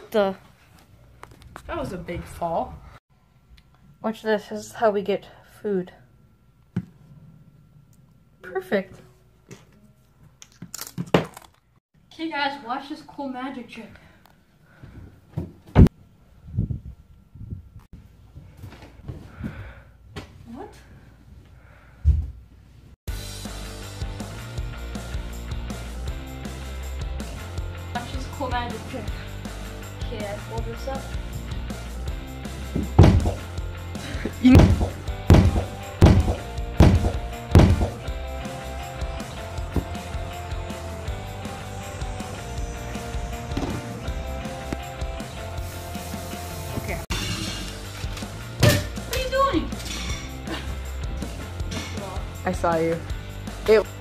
the... That was a big fall. Watch this. This is how we get food. Perfect. Okay guys, watch this cool magic trick. What? Watch this cool magic trick. Okay, I fold this up. Okay. What are you doing? I saw you. It